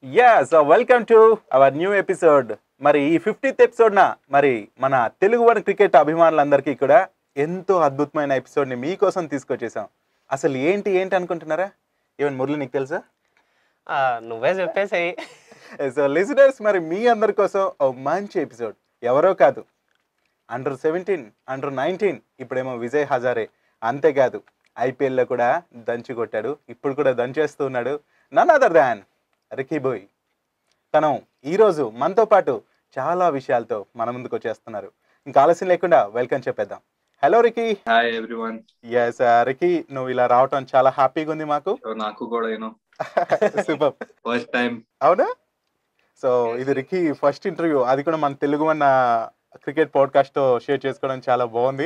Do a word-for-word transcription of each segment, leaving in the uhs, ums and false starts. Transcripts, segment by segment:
Yeah, so welcome to our new episode. మరి ఈ fiftieth ఎపిసోడ్న మరి మన తెలుగు వన్ క్రికెట్ అభిమానులందరికీ కూడా ఎంతో అద్భుతమైన ఎపిసోడ్ని మీకోసం తీసుకొచ్చేసాం. అసలు ఏంటి ఏంటి అనుకుంటున్నారా? ఈవెన్ మురళి నీకు తెలుసా? ఆ, నువ్వే చెప్పేసేయి. సో లిజనర్స్, మరి మీ అందరి కోసం ఓ మంచి ఎపిసోడ్. ఎవరో కాదు, అండర్ సెవెంటీన్ అండర్ నైన్టీన్ ఇప్పుడేమో విజయ్ హజారే, అంతేకాదు ఐపీఎల్లో కూడా దంచి కొట్టాడు, ఇప్పుడు కూడా దంచేస్తూ ఉన్నాడు. None other than Ricky Bhui. తను ఈరోజు మనతో పాటు చాలా విషయాలతో మన ముందుకు వచ్చేస్తున్నారు. ఇంకా ఆలస్యం లేకుండా వెల్కమ్ చెప్పేద్దాం. Hello Ricky. Hi everyone. Yes Ricky, నువ్వు ఇలా రావటం చాలా హ్యాపీగా ఉంది మాకు. నాకు కూడా యూనో సూపర్, ఫస్ట్ టైం. అవునా? సో ఇది రికీ ఫస్ట్ ఇంటర్వ్యూ, అది కూడా మన తెలుగు వన్ క్రికెట్ పాడ్కాస్ట్ తో షేర్ చేసుకోవడం చాలా బాగుంది.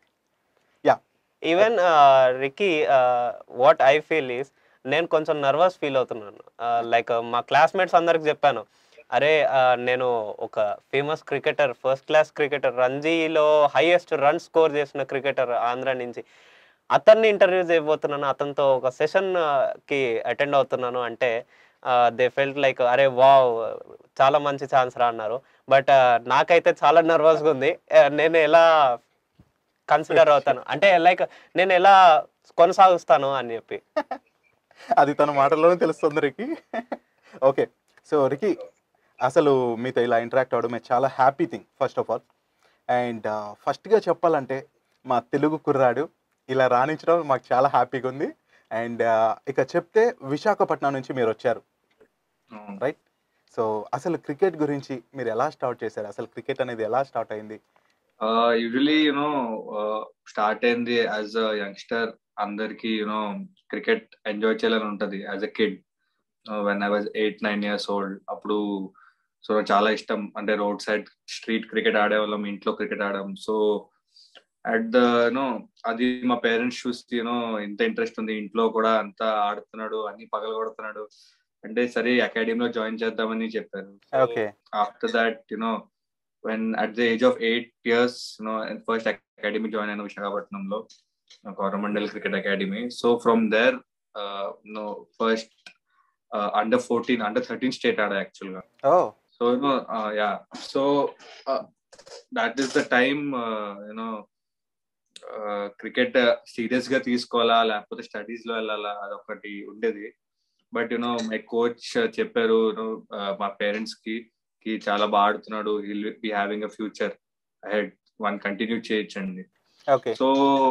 Yeah, even Ricky, what I feel is, నేను కొంచెం నర్వస్ ఫీల్ అవుతున్నాను. లైక్ మా క్లాస్మేట్స్ అందరికి చెప్పాను, అరే నేను ఒక famous cricketer, first class cricketer, రంజీలో హైయెస్ట్ రన్ స్కోర్ చేసిన క్రికెటర్ ఆంధ్ర నుంచి, అతన్ని ఇంటర్వ్యూ చేయబోతున్నాను, అతనితో ఒక సెషన్కి అటెండ్ అవుతున్నాను అంటే దే ఫెల్ట్ లైక్ అరే వావ్, చాలా మంచి ఛాన్స్ రా అన్నారు. బట్ నాకైతే చాలా నర్వస్గా ఉంది. నేను ఎలా కన్సిడర్ అవుతాను అంటే లైక్ నేను ఎలా కొనసాగుస్తాను అని చెప్పి. అది తన మాటల్లోనే తెలుస్తుంది రికీ. ఓకే, సో రికీ, అసలు మీతో ఇలా ఇంటరాక్ట్ అవ్వడమే చాలా happy thing first of all. And ఫస్ట్గా చెప్పాలంటే మా తెలుగు కుర్రాడు ఇలా రాణించడం మాకు చాలా హ్యాపీగా ఉంది. అండ్ ఇక చెప్తే విశాఖపట్నం నుంచి మీరు వచ్చారు, రైట్? సో అసలు క్రికెట్ గురించి మీరు ఎలా స్టార్ట్ చేశారు? అసలు క్రికెట్ అనేది ఎలా స్టార్ట్ అయింది? యూజువలీ యూనో స్టార్ట్ అయింది యాజ్ అ యంగ్స్టర్. అందరికి యూనో క్రికెట్ ఎంజాయ్ చేయాలని ఉంటది as a kid. When I was eight nine years old, అప్పుడు సో చాలా ఇష్టం. అంటే రోడ్ సైడ్ స్ట్రీట్ క్రికెట్ ఆడేవాళ్ళం, ఇంట్లో క్రికెట్ ఆడాం. సో అట్ ద యూనో అది మా పేరెంట్స్ చూసి యూనో ఇంత ఇంట్రెస్ట్ ఉంది, ఇంట్లో కూడా అంతా ఆడుతున్నాడు, అన్ని పగల కొడుతున్నాడు అంటే సరే అకాడమీలో జాయిన్ చేద్దామని చెప్పారు. Okay, after that you know when at the age of eight years you know first academy join అయిన విశాఖపట్నంలో, Coromandel cricket academy. So from there no first under fourteen under thirteen state ఆడా యాక్చువల్ గా. So you know yeah so that is the time you know cricket serious గా తీసుకోవాలా లేకపోతే studies లో వెళ్ళాలా అదొకటి ఉండేది. బట్ యునో మై కోచ్ చెప్పారు యూనో మా పేరెంట్స్ కి కి చాలా బాగా ఆడుతున్నాడు, will be having a future ahead, one continue చేయొచ్చండి. సో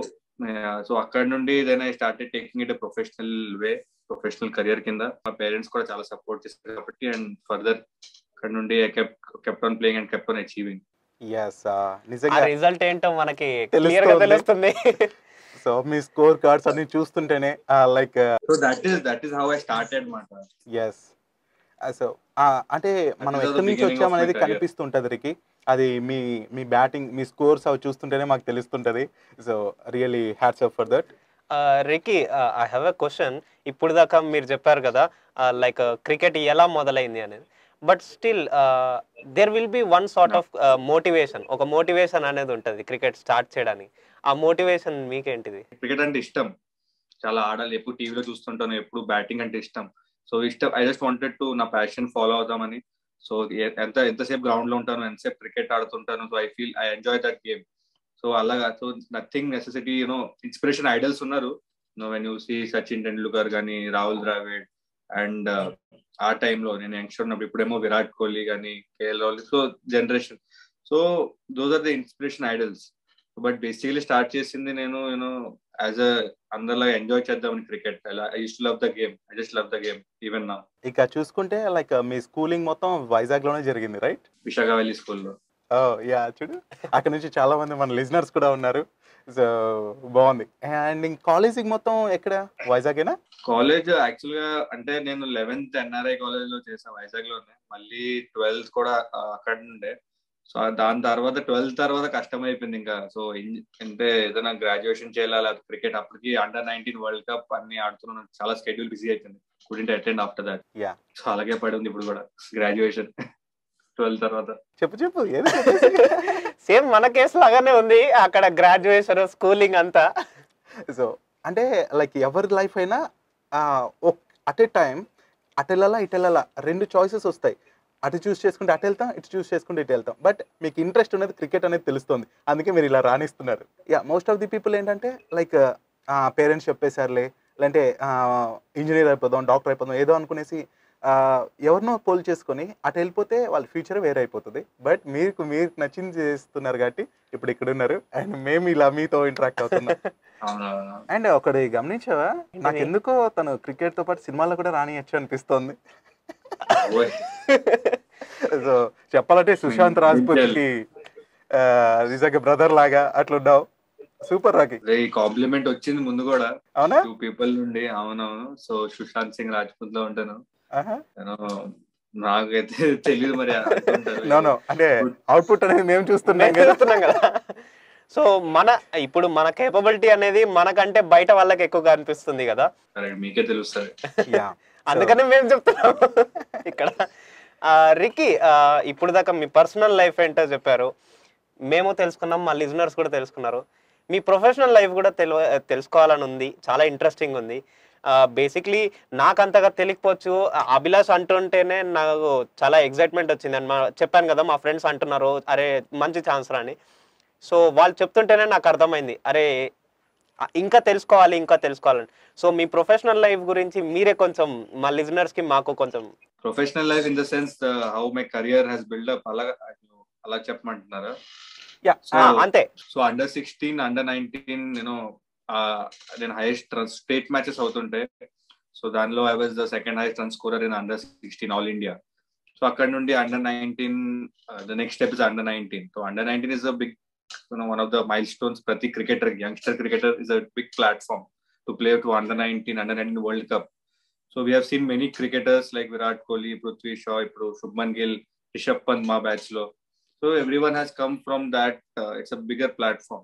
సో అక్కడ నుండి then I started taking it professional way, professional career కింద. మా పేరెంట్స్ కూడా చాలా సపోర్ట్ చేస్తారు కాబట్టి అండ్ ఫర్దర్ అక్కడ నుండి I kept kept on playing and kept on achieving. yes, నిజంగా రిజల్ట్ ఏంటో మనకి క్లియర్ గా తెలుస్తుంది. సో మీ స్కోర్ కార్డ్స్ అన్ని చూస్తుంటేనే like so that is that is how I started మాట. ఎస్, సో అంటే మనం ఎక్కడి నుంచి వచ్చామనేది కనిపిస్తుంటది రికి. అది మీ మీ బ్యాటింగ్, మీ స్కోర్స్ అవి చూస్తుంటేనే మాకు తెలుస్తుంటది. So really hats off for that. Ricky, I have a question. ఇప్పుడు దాకా మీరు చెప్పారు కదా లైక్ క్రికెట్ ఎలా మొదలైంది అనేది, but still there will be one sort of motivation, ఒక మోటివేషన్ అనేది ఉంటుంది క్రికెట్ స్టార్ట్ చేయడానికి. ఆ మోటివేషన్ మీకేంటిది? క్రికెట్ అంటే ఇష్టం, చాలా ఆడాలి, ఎప్పుడు టీవీలో చూస్తుంటాను, ఎప్పుడు బ్యాటింగ్ అంటే ఇష్టం. సో ఇష్టం, ఐ జస్ట్ వాంటెడ్ టు నా ప్యాషన్ ఫాలో అవుదామని. సో ఎంత ఎంతసేపు గ్రౌండ్ లో ఉంటాను, ఎంతసేపు క్రికెట్ ఆడుతుంటాను. So I feel I enjoy that game. So అలాగా, so nothing necessity you know inspiration idols ఉన్నారు. No when you see Sachin Tendulkar కానీ, రాహుల్ ద్రావిడ్, అండ్ ఆ టైంలో నేను యంగ్స్టర్ ఉన్నప్పుడు, ఇప్పుడేమో విరాట్ కోహ్లీ కానీ, KL Rahul. So generation, so those are the inspiration idols. But basically start చేసింది నేను యూనో యాజ్ అ అందరిలా ఎంజాయ్ చేద్దామని cricket. I use to love the game, I just love the game even now. ఇక చూసుకుంటే like మీ schooling మొత్తం వైజాగ్ లోనే జరిగింది, రైట్? విశాఖ వ్యాలీ స్కూల్లో. యా, చూడు అక్కడ నుంచి చాలా మంది మన లిజనర్స్ కూడా ఉన్నారు. సో బాగుంది. అండ్ కాలేజింగ్ మొత్తం ఎక్కడ, వైజాగేనా? కాలేజ్ యాక్చువల్ గా అంటే నేను లెవెన్త్ ఎన్ఆర్ఐ కాలేజ్ లో చేసాను వైజాగ్ లోనే, మళ్ళీ ట్వెల్త్ కూడా అక్కడ నుండే. సో దాని తర్వాత ట్వెల్త్ తర్వాత కష్టం అయిపోయింది ఇంకా. సో అంటే ఏదైనా గ్రాడ్యుయేషన్ చేయాలా లేకపోతే క్రికెట్, అప్పటికి అండర్ నైన్టీన్ వరల్డ్ కప్ అన్ని ఆడుతున్నాను, చాలా స్కెడ్యూల్ బిజీ అయిపోయింది, couldn't attend after that. So అలాగే పడి ఉంది ఇప్పుడు కూడా గ్రాడ్యుయేషన్ ట్వెల్త్ తర్వాత. చెప్పు చెప్పు. సేమ్ మన కేసు లాగానే ఉంది, అక్కడ గ్రాడ్యుయేషన్ స్కూలింగ్ అంతా. సో అంటే లైక్ ఎవరి లైఫ్ అయినా అట్ ఏ టైం అటు వెళ్ళాలా ఇటు వెళ్ళాలా రెండు చాయిసెస్ వస్తాయి. అటు చూస్ చేసుకుంటే అటు వెళ్తాం, ఇటు చూస్ చేసుకుంటే ఇటు వెళ్తాం. బట్ మీకు ఇంట్రెస్ట్ అనేది క్రికెట్ అనేది తెలుస్తుంది, అందుకే మీరు ఇలా రాణిస్తున్నారు. Yeah most of the people ఏంటంటే లైక్ పేరెంట్స్ చెప్పేశారులే, లేదంటే ఇంజనీర్ అయిపోదాం, డాక్టర్ అయిపోదాం ఏదో అనుకునేసి ఆ, ఎవరినో పోల్ చేసుకొని అటు వెళ్ళిపోతే వాళ్ళ ఫ్యూచర్ వేరే అయిపోతుంది. బట్ మీకు మీరు నచ్చింది చేస్తున్నారు కాబట్టి ఇప్పుడు ఇక్కడ ఉన్నారు అండ్ మేము ఇలా మీతో ఇంటరాక్ట్ అవుతున్నాం. అవునవును. అండ్ ఒకటి గమనించావా, నాకెందుకో తను క్రికెట్ తో పాటు సినిమాలో కూడా రానియచ్చు అనిపిస్తోంది. ఓయ్. సో చెప్పాలంటే సుశాంత్ రాజ్పూత్ కి నిజంగా బ్రదర్ లాగా అట్లున్నావు. సూపర్ రాకి. అదే ఈ కాంప్లిమెంట్ వచ్చింది ముందు కూడా అవునా? టూ పీపుల్ నుండి. అవునవును. సో సుశాంత్ సింగ్ రాజ్పూత్ లో ఉంటాను ఆహా. నేను. నాకైతే తెలియదు మరి అంటుంటారు. నో నో అంటే అవుట్పుట్ అనేది మేము చూస్తున్నాం మేము కదా. చూస్తున్నాం కదా. సో మన ఇప్పుడు మన కేపబిలిటీ అనేది మనకంటే బయట వాళ్ళకి ఎక్కువగా అనిపిస్తుంది కదా, కరెక్ట్, మీకే తెలుస్తుంది. యా అందుకనే మేము చెప్తున్నాం ఇక్కడ. ఆ, రికీ, ఆ, ఇప్పుడు దాకా మీ పర్సనల్ లైఫ్ ఏంటో చెప్పారు, మేము తెలుసుకున్నాం, మా లిజనర్స్ కూడా తెలుసుకున్నారు. మీ ప్రొఫెషనల్ లైఫ్ కూడా తెలు తెలుసుకోవాలని ఉంది, చాలా ఇంట్రెస్టింగ్ ఉంది. బేసిక్లీ నాకు అంతగా తెలియకపోవచ్చు, అభిలాష్ అంటుంటేనే నాకు చాలా ఎగ్జైట్మెంట్ వచ్చింది. అని మా చెప్పాను కదా, మా ఫ్రెండ్స్ అంటున్నారు అరే మంచి ఛాన్స్ అని. సో వాళ్ళు చెప్తుంటేనే నాకు అర్థమైంది అరే ఇంకా తెలుసుకోవాలి ఇంకా తెలుసుకోవాలని. సో మీ ప్రొఫెషనల్ లైఫ్ గురించి మీరే కొంచెం మా లిజనర్స్ కి మాకు కొంచెం. Professional life in the sense how my career has build up అలా అలా చెప్పమంటున్నారా? యా సో అంతే. So under sixteen under nineteen నేను నేను హైయెస్ట్ స్టేట్ మ్యాచెస్ అవుతుంటే, సో దానిలో I was the second highest run scorer in under sixteen all India. So అక్కడ నుండి under nineteen the next step is under nineteen. So under nineteen is a big you know one of the milestones. Prati cricketer, youngster cricketer is a big platform to play to under nineteen under nineteen World Cup. So we have seen many cricketers like Virat Kohli, Prithvi Shaw, Shubman Gill, Rishabh Pant ma batch lo. So everyone has come from that. Uh, it's a bigger platform.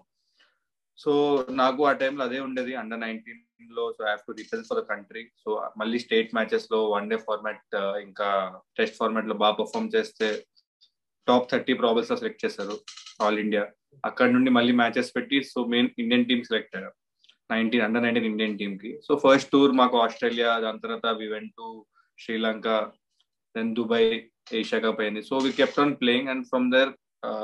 So nagu ఆ టైంలో అదే ఉండేది under nineteen లో. So I have to represent for the country. So మళ్ళీ state matches లో one day format ఇంకా test format లో బాగా పర్ఫామ్ చేస్తే టాప్ థర్టీ ప్రాబల్స్ లో సెలెక్ట్ చేశారు ఆల్ ఇండియా. అక్కడ నుండి మళ్ళీ మ్యాచెస్ పెట్టి so main Indian team select అయ్యారు, nineteen under nineteen Indian team కి. సో ఫస్ట్ టూర్ మాకు ఆస్ట్రేలియా, దాని తర్వాత we went to Sri Lanka, then Dubai, Asia cup అయింది. So we kept on playing and from there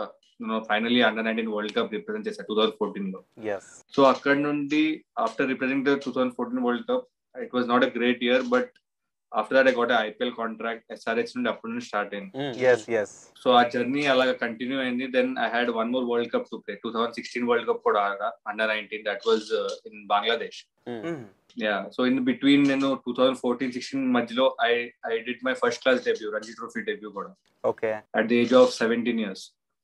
finally under nineteen world cup represent చేశారు two thousand fourteen లో. So అక్కడ నుండి after represent two thousand fourteen world cup, it was not a great year, but after that I got a I P L contract. S R H నుండి అప్పుడు నుంచి start అయింది. yes yes so ఆ journey అలాగా continue అయింది. Then I had one more world cup to play, two thousand sixteen world cup కూడా ఆడా under nineteen. That was in Bangladesh. Yeah so in between నేను టూ థౌసండ్ ఫోర్టీన్ సిక్స్టీన్ మధ్యలో I I did my first class debut, Ranji trophy debut కూడా okay at the age of seventeen years.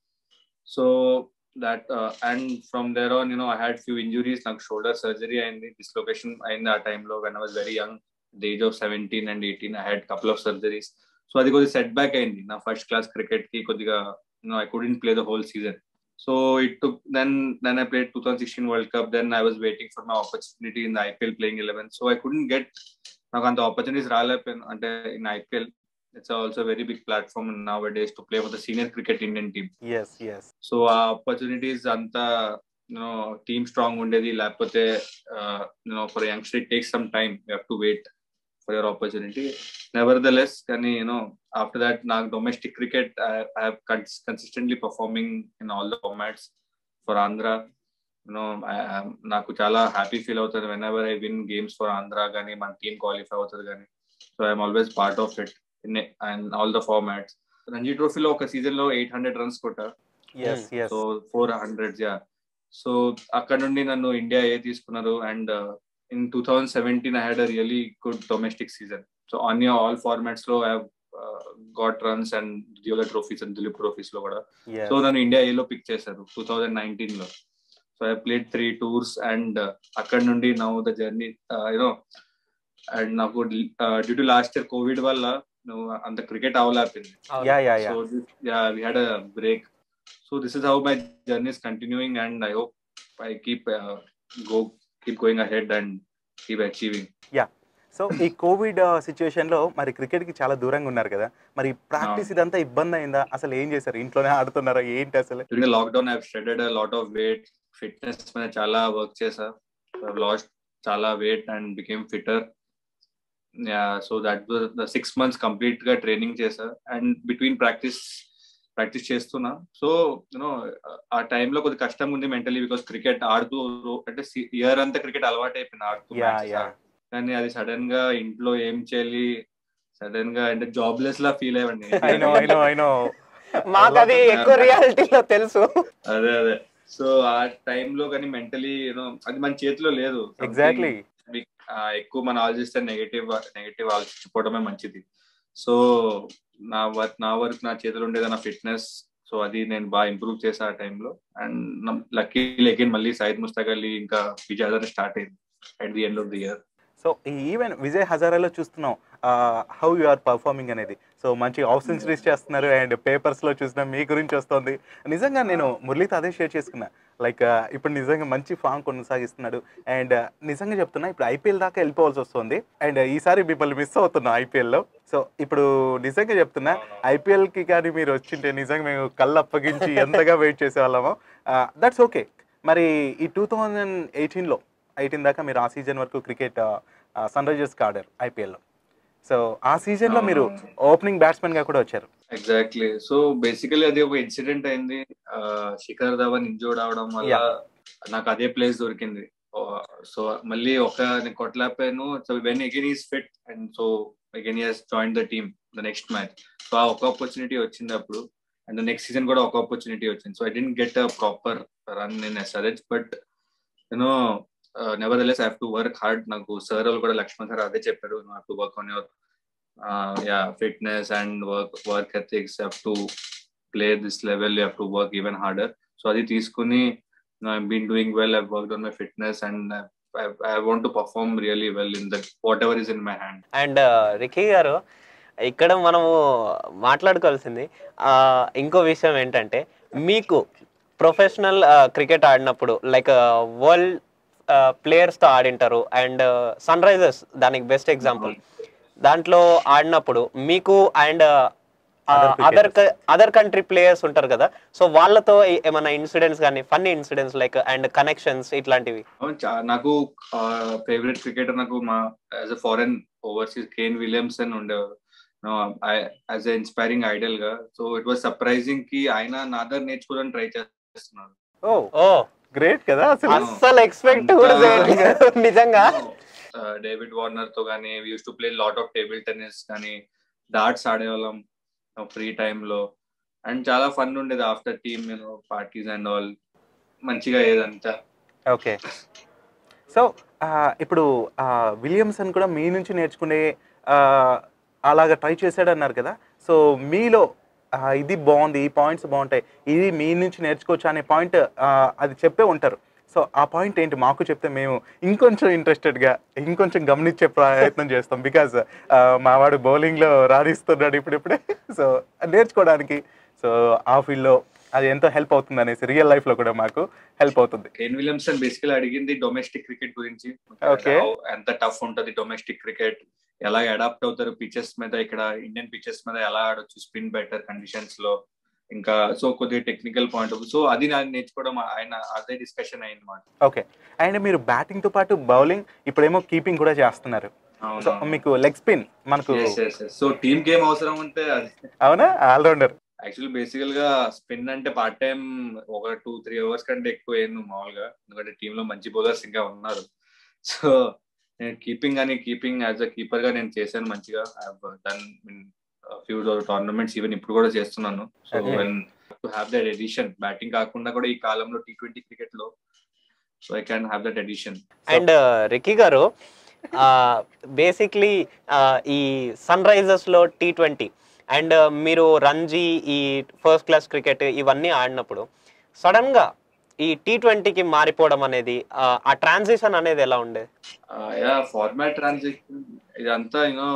So that and from there on you know I had few injuries. నాకు shoulder surgery అయింది, dislocation అయింది ఆ టైంలో when I was very young. The age of seventeen and eighteen I had couple of surgeries. So అది కొద్దిగా set back అయింది నా first class cricket కి. కొద్దిగా no I couldn't play the whole season. So it took then then I played twenty sixteen World Cup. Then I was waiting for my opportunity in the I P L playing eleven. So I couldn't get నాకు అంత opportunities రాలేకపోయాను. అంటే in I P L it's also a very big platform nowadays to play for the senior cricket Indian team. yes yes So ఆ opportunities అంతా you know team strong ఉండేది, లేకపోతే you know for a youngster it takes some time, you have to wait for your opportunity. Nevertheless, can you know after that na domestic cricket I, I have cons- consistently performing in all the formats for Andhra. You know I am naku chala happy feel avutadi whenever I win games for Andhra gani man team qualify avutadi gani. So I am always part of it in and all the formats. Ranji Trophy lo oka season lo eight hundred runs kota. yes yes So four hundred yeah. So అక్కడ నుండి నన్ను India A తీసుకున్నారు. And in two thousand seventeen I had a really good domestic season. So on your all formats lo I have uh, got runs and Diola trophies and Dilip trophies lo kuda. yes So nanu India A lo pick chesaru twenty nineteen lo. So I played three tours and akkad nundi now the journey uh, you know and naku uh, due to last year COVID valla no and the cricket avalaapindi. yeah yeah yeah So this, yeah we had a break. So this is how my journey is continuing and I hope I keep uh, go keep going ahead and keep achieving. yeah so ఈ Covid situation లో మరి cricket కి చాలా దూరంగా ఉన్నారు కదా, మరి practice ఇదంతా ఇబ్బంది అయిందా? అసలు ఏం చేశారు? ఇంట్లోనే ఆడుతున్నారా ఏంటి అసలు? During the lockdown I have shredded a lot of weight. Fitness మీద చాలా వర్క్ చేశా. I have lost చాలా weight and became fitter. So that the six months complete గా ట్రైనింగ్ చేశా అండ్ బిట్వీన్ ప్రాక్టీస్ ప్రాక్టీస్ చేస్తున్నా. సో యూనో ఆ టైంలో కొద్దిగా కష్టం ఉంది మెంటలీ, బికాస్ క్రికెట్ ఆడుతూ అంటే ఇయర్ అంతా క్రికెట్ అలవాటు అయిపోయింది ఆడుతూ Yeah, matches yeah. ఆడుతూ. కానీ అది సడన్ గా ఇంట్లో ఏం చేయాలి, సడన్ గా అంటే జాబ్లెస్ లా ఫీల్ అయ్యండి. I know, I know, I know. మాకు అది ఎక్కువ రియాలిటీలో తెలుసు. అదే అదే సో ఆ టైంలో కానీ మెంటలీ యూనో అది మన చేతిలో లేదు. Something Exactly. we- ఆ, ఎక్కువ మనం ఆలోచిస్తే నెగటివ్ నెగటివ్ ఆలోచించుకోవడమే మంచిది. సో నా వర్క్ నా వర్క్ నా చేతిలో ఉండేది నా ఫిట్నెస్. సో అది నేను బాగా ఇంప్రూవ్ చేసా ఆ టైంలో. అండ్ లక్కీ అగైన్ మళ్ళీ సైద్ ముస్తాక్ అలీ ఇంకా విజయ్ స్టార్ట్ అయింది at the end of the year. So even Vijay హజారాలో చూస్తున్నాం హౌ యు ఆర్ పర్ఫార్మింగ్ అనేది. సో మంచి హాఫ్ సెంచరీస్ చేస్తున్నారు అండ్ పేపర్స్లో చూసిన మీ గురించి వస్తుంది. నిజంగా నేను మురళితో అదే షేర్ చేసుకున్నా, లైక్ ఇప్పుడు నిజంగా మంచి ఫామ్ కొనసాగిస్తున్నాడు. అండ్ నిజంగా చెప్తున్నా ఇప్పుడు ఐపీఎల్ దాకా వెళ్ళిపోవాల్సి వస్తుంది అండ్ ఈసారి మిమ్మల్ని మిస్ అవుతున్నాం ఐపీఎల్లో. సో ఇప్పుడు నిజంగా చెప్తున్నా ఐపీఎల్కి కానీ మీరు వచ్చింటే నిజంగా మేము కళ్ళు అప్పగించి ఎంతగా వెయిట్ చేసేవాళ్ళమో. That's okay. మరి ఈ టూ థౌజండ్ ఎయిటీన్లో ఎయిటీన్ దాకా మీరు ఆ సీజన్ వరకు క్రికెట్ సన్ రైజర్స్కి ఆడారు ఐపీఎల్లో. సో ఆ సీజన్లో మీరు ఓపెనింగ్ బ్యాట్స్మెన్గా కూడా వచ్చారు. ఎగ్జాక్ట్లీ. సో బేసికలీ అది ఒక ఇన్సిడెంట్ అయింది. ఆ, శిఖర్ ధవన్ ఇంజూర్డ్ అవడం వల్ల Yeah. నాకు అదే ప్లేస్ దొరికింది. సో మళ్ళీ ఒక నేను కొట్టలేకపోయాను. So when again is fit and so again he has join the team the next match. So ఆ ఒక ఆపర్చునిటీ వచ్చింది అప్పుడు అండ్ నెక్స్ట్ సీజన్ కూడా ఒక ఆపర్చునిటీ వచ్చింది. So I didn't get a proper run in SRH but you know nevertheless I have to work hard. నాకు sir వాళ్ళు కూడా లక్ష్మణ్ సార్ అదే చెప్పారు, you have to work on your yeah fitness and work work ethics. Have to play this level, you have to work even harder. So అది తీసుకుని I been doing well. I worked on my fitness and I want to perform really well in that whatever is in my hand. And Ricky గారు ఇక్కడ మనము మాట్లాడుకోవాల్సింది ఆ, ఇంకో విషయం ఏంటంటే మీకు ప్రొఫెషనల్ క్రికెట్ ఆడినప్పుడు లైక్ వరల్డ్ ప్లేయర్స్తో ఆడింటారు అండ్ సన్ రైజర్స్ దానికి బెస్ట్ ఎగ్జాంపుల్. దాంట్లో ఆడినప్పుడు మీకు and other other country players ఉంటారు కదా, సో వాళ్ళతో ఏమైనా ఇన్సిడెంట్స్ కానీ funny incidents like and connections ఇట్లాంటివి? అవును, చా- నాకు ఫేవరెట్ క్రికెటర్ నాకు మా as a foreign overseas Kane Williamson ఉండేవారు యాజ్ ఎ ఇన్స్పైరింగ్ ఐడల్ గా. సో ఇట్ వాస్ సర్ప్రైజింగ్ కి ఆయన నా దగ్గర నేర్చుకోవడానికి ట్రై చేస్తున్నారు. ఓ ఓ గ్రేట్ కదా అసలు. అస్సలు ఎక్స్పెక్ట్ కూడా చేయలేదు నిజంగా. డేవిడ్ వార్నర్ తో కానీ use to play lot of table tennis కానీ డార్ట్స్ ఆడేవాళ్ళం ఫ్రీ టైమ్ లో అండ్ చాలా ఫన్ ఉండేది after team you know parties and all మంచిగా ఏదంతా. ఓకే. సో ఇప్పుడు విలియమ్సన్ కూడా మీ నుంచి నేర్చుకునే ఆ, అలాగా ట్రై చేశాడు అన్నారు కదా. సో మీలో ఆ, ఇది బాగుంది, ఈ పాయింట్స్ బాగుంటాయి, ఇది మీ నుంచి నేర్చుకోవచ్చు అనే పాయింట్ అది చెప్పే ఉంటారు. సో ఆ పాయింట్ ఏంటి మాకు చెప్తే మేము ఇంకొంచెం ఇంట్రెస్టెడ్గా ఇంకొంచెం గమనించే ప్రయత్నం చేస్తాం. బికాజ్ మావాడు బౌలింగ్లో రాణిస్తున్నాడు ఇప్పుడిప్పుడే. సో నేర్చుకోవడానికి సో ఆ ఫీల్డ్లో అది ఎంతో హెల్ప్ అవుతుంది అనేసి రియల్ లైఫ్లో కూడా మాకు హెల్ప్ అవుతుంది. కేన్ విలియమ్సన్ బేసికలీ అడిగింది డొమెస్టిక్ క్రికెట్ గురించి. Okay. ఎంత టఫ్ ఉంటది డొమెస్టిక్ క్రికెట్, ఎలా అడాప్ట్ అవుతారు పిచెస్ మీద, ఇక్కడ ఇండియన్ పిచెస్ మీద ఎలా ఆడొచ్చు స్పిన్ బెటర్ కండిషన్స్ లో, ఇంకా సో కొద్దిగా టెక్నికల్ పాయింట్ ఆఫ్ సో అది నాకు నేర్చుకోవడం ఆయన అదే డిస్కషన్ అయింది మాట. ఓకే. అండ్ మీరు బ్యాటింగ్తో పాటు బౌలింగ్ ఇప్పుడేమో కీపింగ్ కూడా చేస్తున్నారు. సో మీకు లెగ్ స్పిన్ మనకు సో టీమ్ గేమ్ అవసరం ఉంటే అది అవునా ఆల్రౌండర్. యాక్చువల్లీ బేసికల్ గా స్పిన్ అంటే పార్ట్ టైం ఒక టూ త్రీ అవర్స్ కంటే ఎక్కువ అయింది మామూలుగా, ఎందుకంటే టీమ్ లో మంచి బౌలర్స్ ఇంకా ఉన్నారు. సో నేను కీపింగ్ అని కీపింగ్ యాజ్ అ కీపర్ గా నేను చేశాను మంచిగా. డన్ ఫ్యూ టోర్నమెంట్స్ ఈవెన్ ఇప్పుడు కూడా చేస్తున్నాను. So when to have that addition batting కాకుండా కూడా ఈ కాలంలో టీ ట్వంటీ క్రికెట్ లో so I can have that addition. And Ricky గారు బేసిక్లీ ఈ సన్ రైజర్స్ లో టీ ట్వంటీ అండ్ మీరు రంజీ ఈ ఫస్ట్ క్లాస్ క్రికెట్ ఇవన్నీ ఆడినప్పుడు సడన్ గా ఈ టీ ట్వంటీకి మారిపోవడం అనేది ఆ ట్రాన్సిషన్ అనేది ఎలా ఉండేది? యా ఫార్మాట్ ట్రాన్సాక్షన్ ఇదంతా యూనో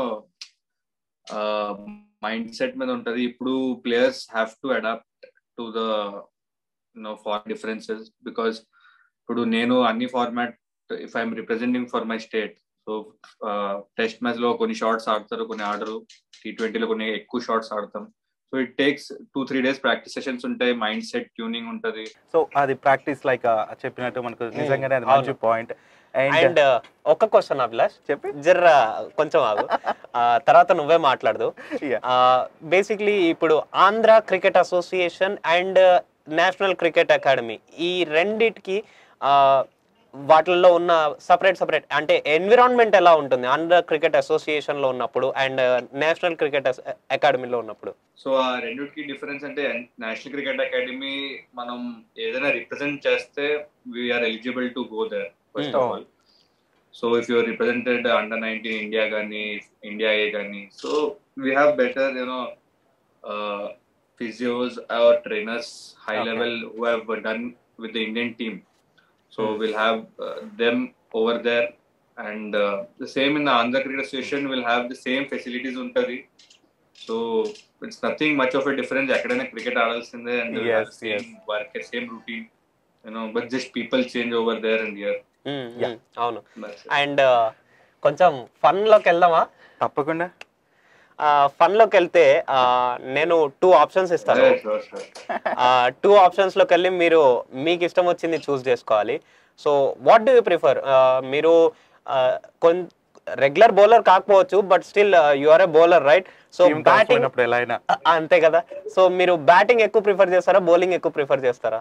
మైండ్ సెట్ మీద ఉంటది. ఇప్పుడు players have to adapt to the you know far differences. Because ఇప్పుడు నేను అన్ని format if I'm representing for my state, so test match లో కొన్ని షార్ట్స్ ఆడతారు, కొన్ని ఆడరు. టీ ట్వంటీలో కొన్ని ఎక్కువ షార్ట్స్ ఆడతాం. So it takes two three days practice sessions ఉంటాయి, మైండ్ సెట్ ట్యూనింగ్ ఉంటది. సో అది ప్రాక్టీస్ లైక్ చెప్పినట్టు మనకు నిజంగానే అది మంచి పాయింట్. అండ్ ఒక క్వశ్చన్ అభిలాష్ చెప్పి జర్ర కొంచెం ఆగు, ఆ, తర్వాత నువ్వే మాట్లాడదు. Yeah. బేసిక్లీ ఇప్పుడు Andhra cricket association and national cricket academy ఈ రెండిటికి ఆ, వాటిల్లో ఉన్న సపరేట్ సపరేట్ అంటే ఎన్విరాన్మెంట్ ఎలా ఉంటుంది ఆంధ్ర క్రికెట్ అసోసియేషన్ లో ఉన్నప్పుడు అండ్ నేషనల్ క్రికెట్ అకాడమీలో ఉన్నప్పుడు? సో ఆ రెండింటికి డిఫరెన్స్ అంటే నేషనల్ క్రికెట్ అకాడమీ మనం ఏదైనా రిప్రజెంట్ చేస్తే we are eligible to go there first of all. So if you're represented under nineteen India కానీ ఇండియా ఏ కానీ, so we have better you know physios or trainers high level who have done with the Indian team. So mm. we'll have uh, them over there, and uh, the same in the Andhra Cricket Association will have the same facilities untadi. So it's nothing much of a difference. Academic cricket adalsinde and they yes, have same yes. work, same routine, you know, but just people change over there and here. Mm, yeah, avunu. And కొంచెం fun లోకి వెళ్దామా? తప్పకుండా. Fun లోకి వెళ్తే నేను two options ఇస్తాను. Two options లోకి వెళ్ళి మీరు మీకు ఇష్టం వచ్చింది చూస్ చేసుకోవాలి. So what do you prefer? మీరు కొన్ రెగ్యులర్ బౌలర్ కాకపోవచ్చు, but still you are a bowler, right? So batting అంతే కదా. సో మీరు బ్యాటింగ్ ఎక్కువ ప్రిఫర్ చేస్తారా, బౌలింగ్ ఎక్కువ ప్రిఫర్ చేస్తారా?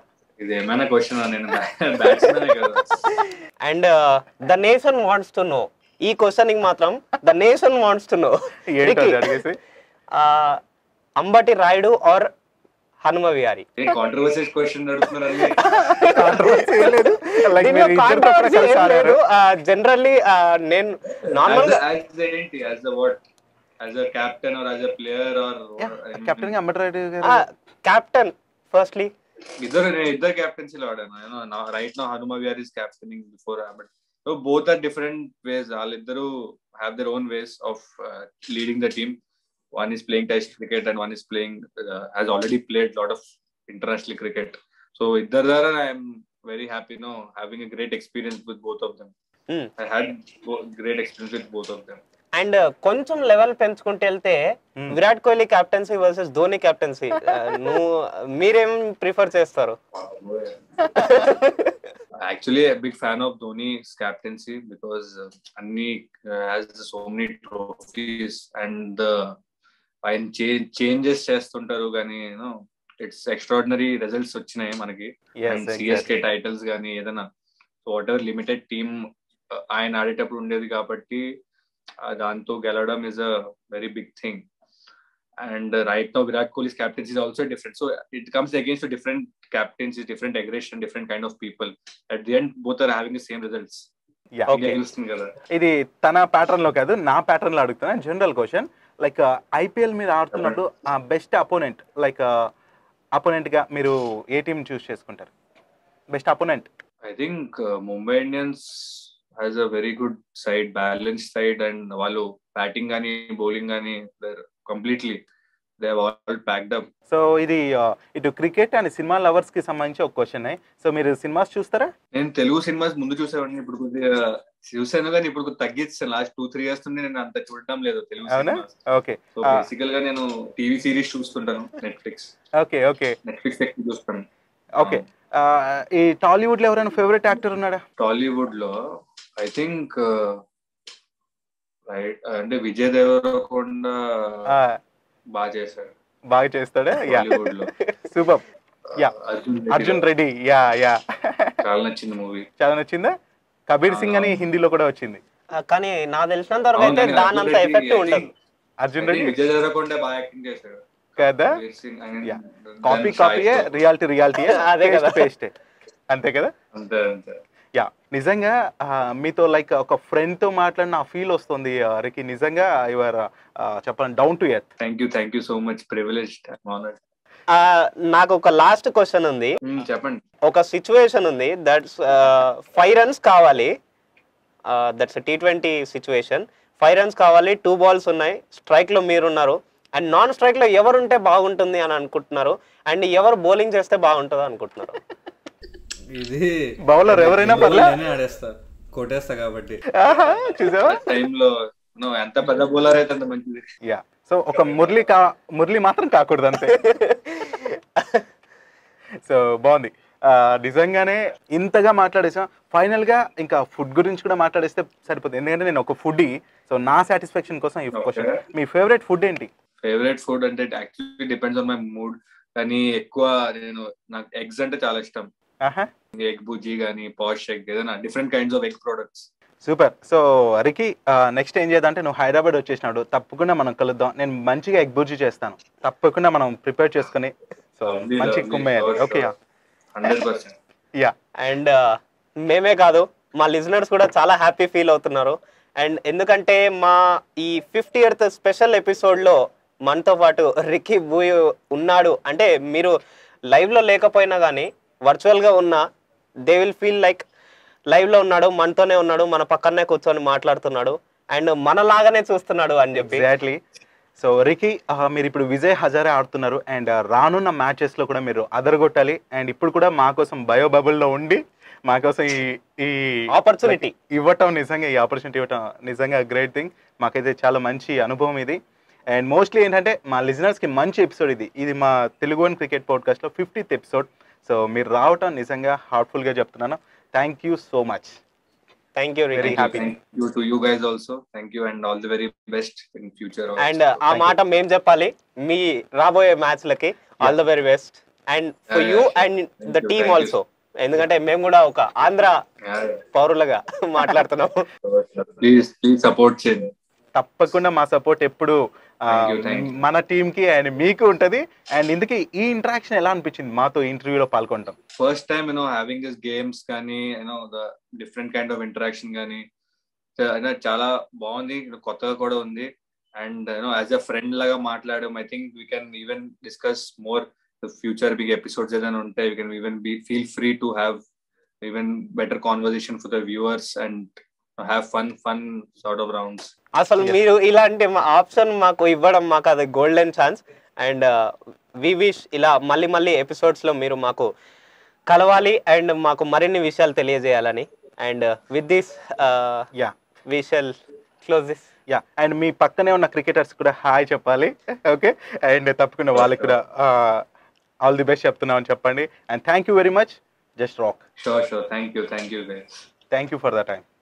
And the nation wants to know, ఈ క్వశ్చన్ మాత్రం the nation wants to know, Ambati Rayudu or Hanuma Vihari? Generally నేను నార్మల్ కెప్టెన్ ఫస్ట్లీ ఇద్దరు ఇద్దరు కెప్టెన్సీలో ఆడాను. Right now Hanuma Vihari is captaining before Ambati. So both are different ways. All have their own ways of uh, leading the team. One is playing Test cricket and one is playing uh, has already played a lot of international cricket. So idhar I am very happy, you know, having a great experience with both of them. Mm. I had great experience with both of them. And కొంచెం level పెంచుకుంటే వెళ్తే Virat Kohli captaincy versus Dhoni captaincy, నువ్వు మీరేం prefer చేస్తారు? Actually a big fan of Dhoni's captaincy because uh, Anni uh, has so many trophies and ఆయన changes చేస్తుంటారు కానీ you know it's extraordinary results వచ్చినాయి మనకి. అండ్ సిఎస్కే టైటిల్స్ కానీ ఏదైనా వాట్ ఎవర్ లిమిటెడ్ టీమ్ ఆయన ఆడేటప్పుడు ఉండేది కాబట్టి దాంతో గెలవడం is a very big thing. And uh, right now Virat Kohli's captaincy is also different, so it comes against a different captaincy, different aggression, different kind of people. At the end both are having the same results. Yeah, okay. ఇది తన pattern లో కాదు, నా pattern లో అడుగుతున్నా. General question, like IPL మీద ఆడుతున్నప్పుడు ఆ బెస్ట్ అపోనెంట్, లైక్ అపోనెంట్ గా మీరు ఏ టీం చూస్ చేసుకుంటారు? Best opponent I think Mumbai Indians has a very good side, balance side, and వాళ్ళు బ్యాటింగ్ గానీ బౌలింగ్ గానీ completely they have all packed up. So ఇది ఇటు క్రికెట్ అండ్ సినిమా లవర్స్ కి సంబంధించి ఒక క్వశ్చన్. సో మీరు సినిమాస్ చూస్తారా? నేను తెలుగు సినిమాస్ ముందు చూసేవాడిని, ఇప్పుడు కొద్దిగా చూసాను కానీ ఇప్పుడు తగ్గించాను. లాస్ట్ టూ త్రీ ఇయర్స్ నుండి నేను అంత చూడటం లేదు తెలుగు సినిమాస్. ఓకే. సో బేసికల్ గా నేను టీవీ సిరీస్ చూస్తుంటాను, నెట్ఫ్లిక్స్. ఓకే ఓకే నెట్ఫ్లిక్స్ ఎక్కువ చూస్తాను. ఓకే. ఈ టాలీవుడ్ లో ఎవరైనా ఫేవరెట్ యాక్టర్ ఉన్నాడా? టాలీవుడ్ లో ఐ థింక్ రైట్ అంటే విజయ్ దేవరకొండ బాగా చేశాడు, బాగా చేస్తాడా? టాలీవుడ్ లో super. Yeah, Arjun Reddy. Yeah yeah చాలా నచ్చింది మూవీ. చాలా నచ్చిందా? కబీర్ సింగ్ అని హిందీలో కూడా వచ్చింది, కానీ నాకు తెలిసినంత వరకు అయితే దాని అంత ఎఫెక్ట్ ఉండదు. అర్జున్ రెడ్డి విజయ్ దేవరకొండ బాగా యాక్టింగ్ చేశాడు కదా. కాపీ కాపీయే, రియాలిటీ రియాలిటీయే, అదే కదా, పేస్ట్ అంతే కదా. అంతే అంతే. యా, నిజంగా మీతో లైక్ ఒక ఫ్రెండ్ తో మాట్లాడిన ఆ ఫీల్ వస్తుంది రికి. నిజంగా యువర్ చెప్పండి down to earth. Thank you thank you so much, privileged, honoured. నాకు ఒక లాస్ట్ క్వశ్చన్ ఉంది. చెప్పండి. ఒక సిచ్యువేషన్ ఉంది, దట్స్ ఫైవ్ రన్స్ కావాలి, that's T twenty situation. Five runs కావాలి, టూ బాల్స్ ఉన్నాయి, స్ట్రైక్ లో మీరున్నారు, అండ్ నాన్ స్ట్రైక్ లో ఎవరుంటే బాగుంటుంది అని అనుకుంటున్నారు, అండ్ ఎవరు బౌలింగ్ చేస్తే బాగుంటుంది అనుకుంటున్నారు? ఇది బౌలర్ ఎవరైనా పర్లేదు, ఆడేస్తా, కొట్టేస్తా కాబట్టి. చూసావా టైంలో ఎంత పెద్ద బౌలర్ అయితే అంత మంచిది. యా, సో ఒక మురళి కా మురళి మాత్రం కాకూడదు అంతే. సో బాగుంది. ఆ, నిజంగానే ఇంతగా మాట్లాడేసాం. ఫైనల్గా ఇంకా ఫుడ్ గురించి కూడా మాట్లాడేస్తే సరిపోతుంది, ఎందుకంటే నేను ఒక ఫుడ్డీ. సో నా సాటిస్ఫాక్షన్ కోసం ఈ క్వశ్చన్, మీ ఫేవరెట్ ఫుడ్ ఏంటి? ఫేవరెట్ ఫుడ్ అంటే actually depends on my mood, కానీ ఎక్కువ నేను నాకు ఎగ్స్ అంటే చాలా ఇష్టం. ఆహా, ఎగ్ బుజ్జి కానీ పాష్ ఎగ్, ఏదైనా different kinds of egg products. Super. So Ricky next ఏం చేద్దాం అంటే, నువ్వు హైదరాబాద్ వచ్చేసినాడు, తప్పకుండా మనం కలుద్దాం. నేను మంచిగా ఎగ్ బుర్జీ చేస్తాను, తప్పకుండా మనం ప్రిపేర్ చేసుకుని సో మంచి కుమ్మేయాలి. Okay, hundred percent. Yeah. And మేమే కాదు, మా లిజనర్స్ కూడా చాలా హ్యాపీ ఫీల్ అవుతున్నారు. అండ్ ఎందుకంటే మా ఈ ఫిఫ్టీ ఇయర్త్ స్పెషల్ ఎపిసోడ్లో మనతో పాటు రికీ బూయ్ ఉన్నాడు అంటే, మీరు లైవ్లో లేకపోయినా కానీ వర్చువల్గా ఉన్నా దే విల్ ఫీల్ లైక్ లైవ్లో ఉన్నాడు, మనతోనే ఉన్నాడు, మన పక్కనే కూర్చొని మాట్లాడుతున్నాడు అండ్ మనలాగానే చూస్తున్నాడు అని చెప్పి. ఎగ్జాక్ట్లీ. సో రికి, మీరు ఇప్పుడు విజయ్ హజారే ఆడుతున్నారు అండ్ రానున్న మ్యాచెస్లో కూడా మీరు అదరగొట్టాలి. అండ్ ఇప్పుడు కూడా మా కోసం బయో బబుల్లో ఉండి మా కోసం ఈ ఈ ఆపర్చునిటీ ఇవ్వటం, నిజంగా ఈ ఆపర్చునిటీ ఇవ్వటం నిజంగా గ్రేట్ థింగ్. మాకైతే చాలా మంచి అనుభవం ఇది. అండ్ మోస్ట్లీ ఏంటంటే మా లిజనర్స్కి మంచి ఎపిసోడ్ ఇది. ఇది మా తెలుగు వన్ క్రికెట్ పాడ్కాస్ట్లో ఫిఫ్టీత్ ఎపిసోడ్. సో మీరు రావటం నిజంగా హార్ట్ఫుల్గా చెప్తున్నాను. Thank you so much. Thank you Ricky. happy. Thank you to you guys also. Thank you and all the very best in future also. And ఆ మాట మేం చెప్పాలి మీ రాబోయే మ్యాచ్లకి all the very best and for Yeah, you yeah, and Thank the you, team thank you. Also, ఎందుకంటే మేము కూడా ఒక ఆంధ్ర Yeah. పౌరులుగా మాట్లాడుతున్నాము. Please, please support Chin. తప్పకుండా మా సపోర్ట్ ఎప్పుడు ఆ, Thank you, thank you. మన టీంకి అండ్ మీకు ఉంటుంది. అండ్ ఇందుకే ఈ ఇంటరాక్షన్ ఎలా అనిపించింది మాతో ఇంటర్వ్యూలో పాల్గొనడం? First time, you know, having these games కానీ, you know, the different kind of interaction కానీ, చాలా బాగుంది, కొత్తగా కూడా ఉంది. And you know as a friend లాగా మాట్లాడడం, I think we can even discuss more future big episodes ఏదైనా ఉంటాయి. We can even be feel free to have even better conversation for the viewers and have fun fun sort of rounds. అసలు మీరు ఇలాంటి option మాకు ఇవ్వడం మాకు అది golden chance. And we wish ఇలా మళ్ళీ మళ్ళీ ఎపిసోడ్స్ లో మీరు మాకు కలవాలి అండ్ మాకు మరిన్ని విషయాలు తెలియజేయాలని. And with this yeah we shall close this. Yeah, and మీ పక్కనే ఉన్న క్రికెటర్స్ కూడా హాయ్ చెప్పాలి. ఓకే, అండ్ తప్పకుండా వాళ్ళకి కూడా ఆల్ ది బెస్ట్ చెప్తున్నామని చెప్పండి. And thank you very much. Just rock. Sure sure. Thank you thank you guys. Thank you for the time.